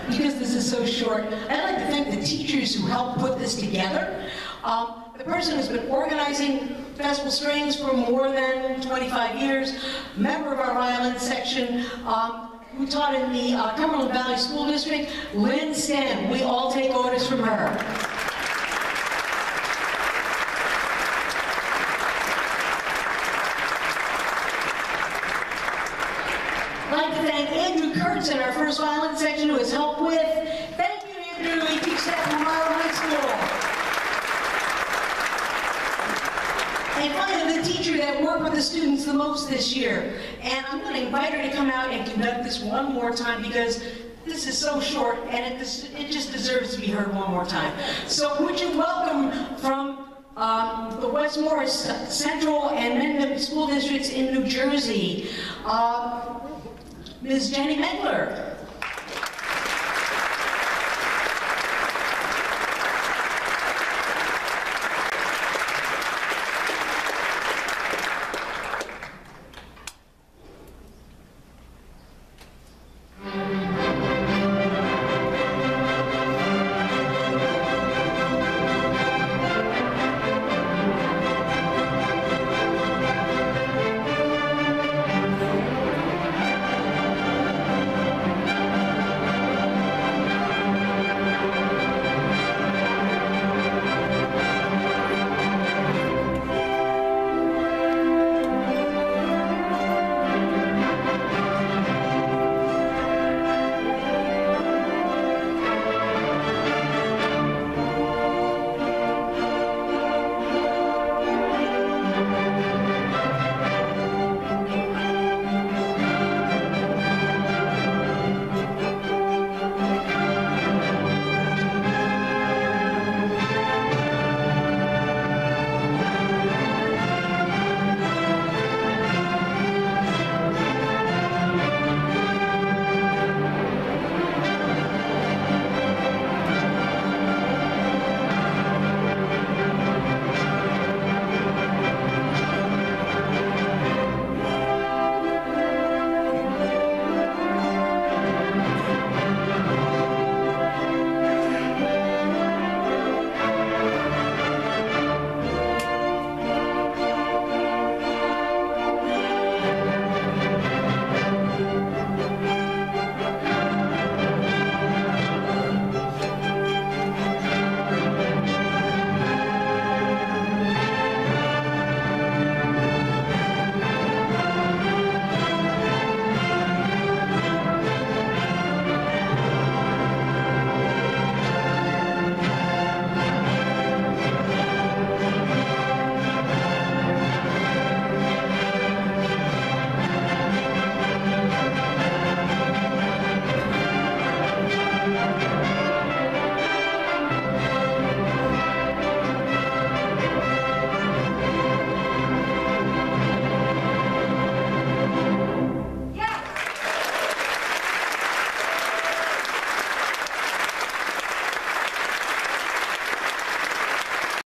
because this is so short, I'd like to thank the teachers who helped put this together. The person who's been organizing Festival Strings for more than 25 years, member of our violin section, who taught in the Cumberland Valley School District, Lynn Stem. We all take orders from her. I'd like to thank Andrew Kurtz in our first violin section who has helped with. Thank you, Andrew. He teaches at Memorial High School. And finally, the teacher that worked with the students the most this year. And I'm going to invite her to come out and conduct this one more time because this is so short and it just deserves to be heard one more time. So would you welcome from the West Morris Central and Mendham School Districts in New Jersey, Ms. Jenny Mengler.